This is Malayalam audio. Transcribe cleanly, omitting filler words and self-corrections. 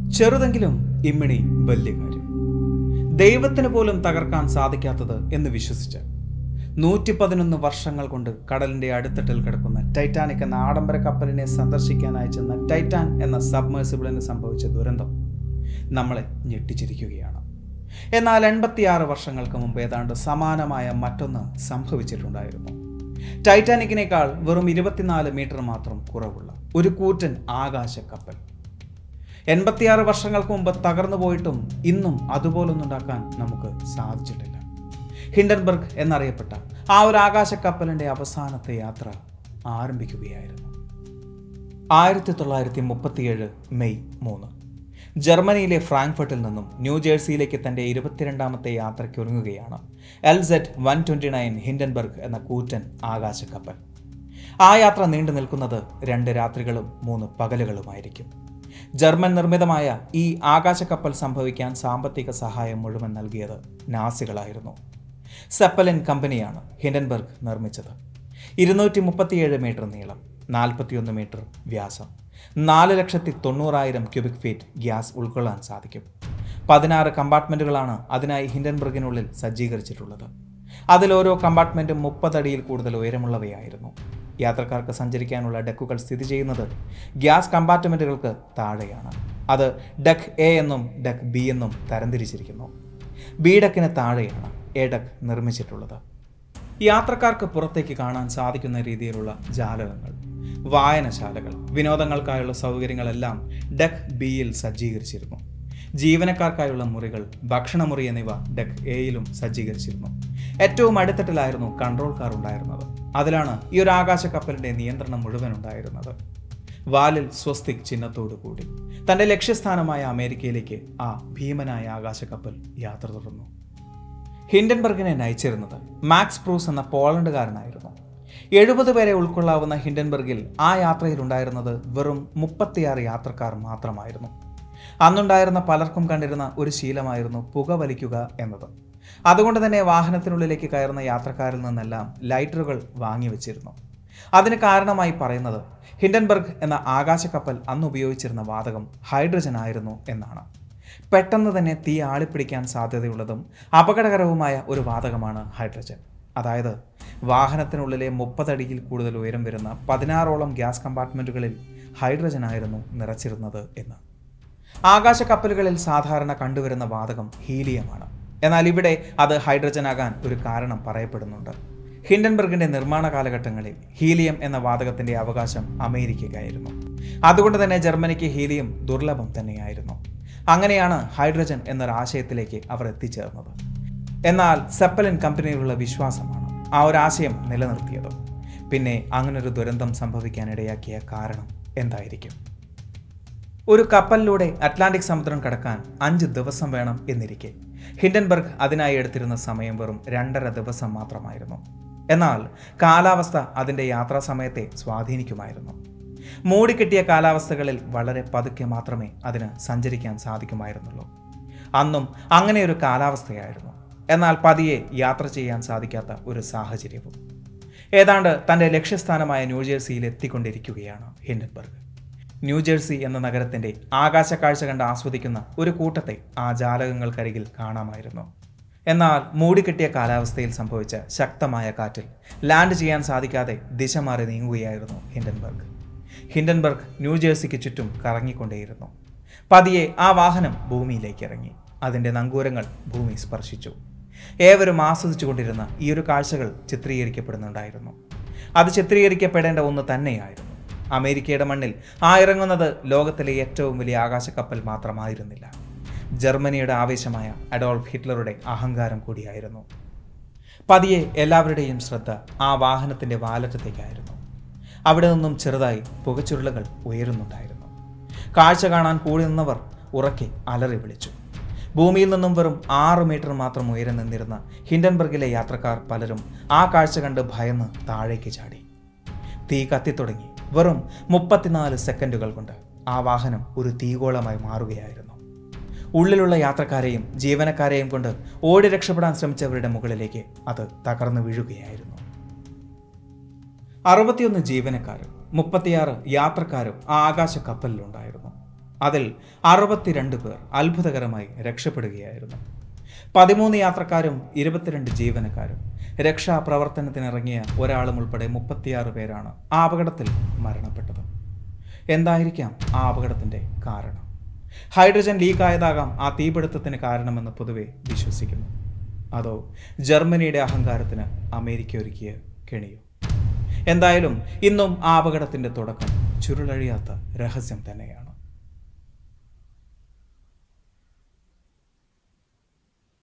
ചെറുതെങ്കിലും ഇമ്മിണി വലിയ കാര്യം. ദൈവത്തിന് പോലും തകർക്കാൻ സാധിക്കാത്തത് എന്ന് വിശ്വസിച്ച് 111 വർഷങ്ങൾ കൊണ്ട് കടലിന്റെ അടിത്തട്ടിൽ കിടക്കുന്ന ടൈറ്റാനിക് എന്ന ആഡംബര കപ്പലിനെ സന്ദർശിക്കാനായി ചെന്ന ടൈറ്റാൻ എന്ന സബ്മേഴ്സിബിളിന് സംഭവിച്ച ദുരന്തം നമ്മളെ ഞെട്ടിച്ചിരിക്കുകയാണ്. എന്നാൽ 86 വർഷങ്ങൾക്ക് മുമ്പ് ഏതാണ്ട് സമാനമായ മറ്റൊന്ന് സംഭവിച്ചിട്ടുണ്ടായിരുന്നു. ടൈറ്റാനിക്കിനേക്കാൾ വെറും 24 മീറ്റർ മാത്രം കുറവുള്ള ഒരു കൂറ്റൻ ആകാശ കപ്പൽ 86 വർഷങ്ങൾക്ക് മുമ്പ് തകർന്നു പോയിട്ടും ഇന്നും അതുപോലൊന്നുണ്ടാക്കാൻ നമുക്ക് സാധിച്ചിട്ടില്ല. ഹിൻഡൻബർഗ് എന്നറിയപ്പെട്ട ആ ഒരു ആകാശ കപ്പലിന്റെ അവസാനത്തെ യാത്ര ആരംഭിക്കുകയായിരുന്നു. 1937 മെയ് 3 ജർമ്മനിയിലെ ഫ്രാങ്ക്ഫർട്ടിൽ നിന്നും ന്യൂജേഴ്സിയിലേക്ക് തന്റെ 22ാമത്തെ യാത്രയ്ക്ക് ഒരുങ്ങുകയാണ് LZ-129 ഹിൻഡൻബർഗ് എന്ന കൂറ്റൻ ആകാശ കപ്പൽ. ആ യാത്ര നീണ്ടു നിൽക്കുന്നത് 2 രാത്രികളും 3 പകലുകളുമായിരിക്കും. ജർമ്മൻ നിർമ്മിതമായ ഈ ആകാശ കപ്പൽ സംഭവിക്കാൻ സാമ്പത്തിക സഹായം മുഴുവൻ നൽകിയത് നാസികളായിരുന്നു. സെപ്പലിൻ കമ്പനിയാണ് ഹിൻഡൻബർഗ് നിർമ്മിച്ചത്. 237 മീറ്റർ നീളം, 41 മീറ്റർ വ്യാസം, 4,90,000 ക്യൂബിക് ഫീറ്റ് ഗ്യാസ് ഉൾക്കൊള്ളാൻ സാധിക്കും. 16 കമ്പാർട്ട്മെന്റുകളാണ് അതിനായി ഹിൻഡൻബർഗിനുള്ളിൽ സജ്ജീകരിച്ചിട്ടുള്ളത്. അതിൽ ഓരോ കമ്പാർട്ട്മെന്റും 30 അടിയിൽ കൂടുതൽ ഉയരമുള്ളവയായിരുന്നു. യാത്രക്കാർക്ക് സഞ്ചരിക്കാനുള്ള ഡെക്കുകൾ സ്ഥിതി ചെയ്യുന്നത് ഗ്യാസ് കമ്പാർട്ട്മെന്റുകൾക്ക് താഴെയാണ്. അത് ഡെക്ക് എ എന്നും ഡെക്ക് ബി എന്നും തരംതിരിച്ചിരിക്കുന്നു. ബി ഡെക്കിന് താഴെയാണ് എ ഡെക്ക് നിർമ്മിച്ചിട്ടുള്ളത്. യാത്രക്കാർക്ക് പുറത്തേക്ക് കാണാൻ സാധിക്കുന്ന രീതിയിലുള്ള ജാലകങ്ങൾ, വായനശാലകൾ, വിനോദങ്ങൾക്കായുള്ള സൗകര്യങ്ങളെല്ലാം ഡെക്ക് ബിയിൽ സജ്ജീകരിച്ചിരുന്നു. ജീവനക്കാർക്കായുള്ള മുറികൾ, ഭക്ഷണമുറി എന്നിവ ഡെക്ക് എയിലും സജ്ജീകരിച്ചിരുന്നു. ഏറ്റവും അടിത്തട്ടിലായിരുന്നു കൺട്രോൾ കാർ ഉണ്ടായിരുന്നത്. അതിലാണ് ഈ ഒരു ആകാശ കപ്പലിന്റെ നിയന്ത്രണം മുഴുവൻ ഉണ്ടായിരുന്നത്. വാലിൽ സ്വസ്തിക് ചിഹ്നത്തോടു കൂടി തന്റെ ലക്ഷ്യസ്ഥാനമായ അമേരിക്കയിലേക്ക് ആ ഭീമനായ ആകാശ കപ്പൽ യാത്ര തുടർന്നു. ഹിൻഡൻബർഗിനെ നയിച്ചിരുന്നത് മാക്സ് പ്രൂസ് എന്ന പോളണ്ടുകാരനായിരുന്നു. 70 പേരെ ഉൾക്കൊള്ളാവുന്ന ഹിൻഡൻബർഗിൽ ആ യാത്രയിലുണ്ടായിരുന്നത് വെറും 36 യാത്രക്കാർ മാത്രമായിരുന്നു. അന്നുണ്ടായിരുന്ന പലർക്കും കണ്ടിരുന്ന ഒരു ശീലമായിരുന്നു പുകവലിക്കുക എന്നത്. അതുകൊണ്ട് തന്നെ വാഹനത്തിനുള്ളിലേക്ക് കയറുന്ന യാത്രക്കാരിൽ നിന്നെല്ലാം ലൈറ്ററുകൾ വാങ്ങിവെച്ചിരുന്നു. അതിന് കാരണമായി പറയുന്നത് ഹിൻഡൻബർഗ് എന്ന ആകാശ കപ്പൽ അന്ന് ഉപയോഗിച്ചിരുന്ന വാതകം ഹൈഡ്രജൻ ആയിരുന്നു എന്നാണ്. പെട്ടെന്ന് തന്നെ തീ ആളിപ്പിടിക്കാൻ സാധ്യതയുള്ളതും അപകടകരവുമായ ഒരു വാതകമാണ് ഹൈഡ്രജൻ. അതായത് വാഹനത്തിനുള്ളിലെ 30 അടിയിൽ കൂടുതൽ ഉയരം വരുന്ന 16ഓളം ഗ്യാസ് കമ്പാർട്ട്മെന്റുകളിൽ ഹൈഡ്രജൻ ആയിരുന്നു നിറച്ചിരുന്നത് എന്ന്. ആകാശ കപ്പലുകളിൽ സാധാരണ കണ്ടുവരുന്ന വാതകം ഹീലിയമാണ്. എന്നാൽ ഇവിടെ അത് ഹൈഡ്രജൻ ആകാൻ ഒരു കാരണം പറയപ്പെടുന്നുണ്ട്. ഹിൻഡൻബർഗിന്റെ നിർമ്മാണ കാലഘട്ടങ്ങളിൽ ഹീലിയം എന്ന വാതകത്തിന്റെ അവകാശം അമേരിക്കയ്ക്കായിരുന്നു. അതുകൊണ്ട് തന്നെ ജർമ്മനിക്ക് ഹീലിയം ദുർലഭം തന്നെയായിരുന്നു. അങ്ങനെയാണ് ഹൈഡ്രജൻ എന്നൊരാശയത്തിലേക്ക് അവർ എത്തിച്ചേർന്നത്. എന്നാൽ സെപ്പലിൻ കമ്പനിയിലുള്ള വിശ്വാസമാണ് ആ ഒരു ആശയം നിലനിർത്തിയത്. പിന്നെ അങ്ങനൊരു ദുരന്തം സംഭവിക്കാനിടയാക്കിയ കാരണം എന്തായിരിക്കും? ഒരു കപ്പലിലൂടെ അറ്റ്ലാന്റിക് സമുദ്രം കടക്കാൻ 5 ദിവസം വേണം എന്നിരിക്കെ ഹിൻഡൻബർഗ് അതിനായി എടുത്തിരുന്ന സമയം വെറും 2.5 ദിവസം മാത്രമായിരുന്നു. എന്നാൽ കാലാവസ്ഥ അതിൻ്റെ യാത്രാ സമയത്തെ സ്വാധീനിക്കുമായിരുന്നു. മൂടിക്കെട്ടിയ കാലാവസ്ഥകളിൽ വളരെ പതുക്കെ മാത്രമേ അതിന് സഞ്ചരിക്കാൻ സാധിക്കുമായിരുന്നുള്ളൂ. അന്നും അങ്ങനെ ഒരു കാലാവസ്ഥയായിരുന്നു. എന്നാൽ പതിയെ യാത്ര ചെയ്യാൻ സാധിക്കാത്ത ഒരു സാഹചര്യവും. ഏതാണ്ട് തൻ്റെ ലക്ഷ്യസ്ഥാനമായ ന്യൂജേഴ്സിയിൽ എത്തിക്കൊണ്ടിരിക്കുകയാണ് ഹിൻഡൻബർഗ്. ന്യൂജേഴ്സി എന്ന നഗരത്തിൻ്റെ ആകാശ കാഴ്ച കണ്ട് ആസ്വദിക്കുന്ന ഒരു കൂട്ടത്തെ ആ ജാലകങ്ങൾക്കരികിൽ കാണാമായിരുന്നു. എന്നാൽ മൂടിക്കെട്ടിയ കാലാവസ്ഥയിൽ സംഭവിച്ച ശക്തമായ കാറ്റിൽ ലാൻഡ് ചെയ്യാൻ സാധിക്കാതെ ദിശ മാറി നീങ്ങുകയായിരുന്നു ഹിൻഡൻബർഗ്. ഹിൻഡൻബർഗ് ന്യൂജേഴ്സിക്ക് ചുറ്റും കറങ്ങിക്കൊണ്ടേയിരുന്നു. പതിയെ ആ വാഹനം ഭൂമിയിലേക്ക് ഇറങ്ങി. അതിൻ്റെ നങ്കൂരങ്ങൾ ഭൂമി സ്പർശിച്ചു. ഏവരും ആസ്വദിച്ചുകൊണ്ടിരുന്ന ഈ ഒരു കാഴ്ചകൾ ചിത്രീകരിക്കപ്പെടുന്നുണ്ടായിരുന്നു. അത് ചിത്രീകരിക്കപ്പെടേണ്ട ഒന്ന് തന്നെയായിരുന്നു. അമേരിക്കയുടെ മണ്ണിൽ ഇറങ്ങുന്നത് ലോകത്തിലെ ഏറ്റവും വലിയ ആകാശ കപ്പൽ മാത്രമായിരുന്നില്ല. ജർമ്മനിയുടെ ആവേശമായ അഡോൾഫ് ഹിറ്റ്ലറുടെ അഹങ്കാരം കൂടിയായിരുന്നു. പതിയെ എല്ലാവരുടെയും ശ്രദ്ധ ആ വാഹനത്തിൻ്റെ വാലറ്റത്തേക്കായിരുന്നു. അവിടെ നിന്നും ചെറുതായി പുകച്ചുരുളുകൾ ഉയരുന്നുണ്ടായിരുന്നു. കാഴ്ച കാണാൻ കൂടി നിന്നവർ ഉറക്കെ അലറി വിളിച്ചു. ഭൂമിയിൽ നിന്നും വെറും 6 മീറ്റർ മാത്രം ഉയരം നിന്നിരുന്ന ഹിൻഡൻബർഗിലെ യാത്രക്കാർ പലരും ആ കാഴ്ച കണ്ട് ഭയന്ന് താഴേക്ക് ചാടി. തീ കത്തിത്തുടങ്ങി. വെറും 34 സെക്കൻഡുകൾ കൊണ്ട് ആ വാഹനം ഒരു തീഗോളമായി മാറുകയായിരുന്നു. ഉള്ളിലുള്ള യാത്രക്കാരെയും ജീവനക്കാരെയും കൊണ്ട് ഓടി രക്ഷപ്പെടാൻ ശ്രമിച്ചവരുടെ മുകളിലേക്ക് അത് തകർന്നു വീഴുകയായിരുന്നു. 61 ജീവനക്കാരും 36 യാത്രക്കാരും ആ ആകാശ കപ്പലിലുണ്ടായിരുന്നു. അതിൽ 62 പേർ അത്ഭുതകരമായി രക്ഷപ്പെടുകയായിരുന്നു. 13 യാത്രക്കാരും 22 ജീവനക്കാരും രക്ഷാപ്രവർത്തനത്തിനിറങ്ങിയ ഒരാളും ഉൾപ്പെടെ 36 പേരാണ് ആ അപകടത്തിൽ മരണപ്പെട്ടത്. എന്തായിരിക്കാം ആ അപകടത്തിൻ്റെ കാരണം? ഹൈഡ്രജൻ ലീക്കായതാകാം ആ തീപിടുത്തത്തിന് കാരണമെന്ന് പൊതുവെ വിശ്വസിക്കുന്നു. അതോ ജർമ്മനിയുടെ അഹങ്കാരത്തിന് അമേരിക്ക ഒരുക്കിയ കെണിയോ? എന്തായാലും ഇന്നും ആ അപകടത്തിൻ്റെ തുടക്കം ചുരുളഴിയാത്ത രഹസ്യം തന്നെയാണ്.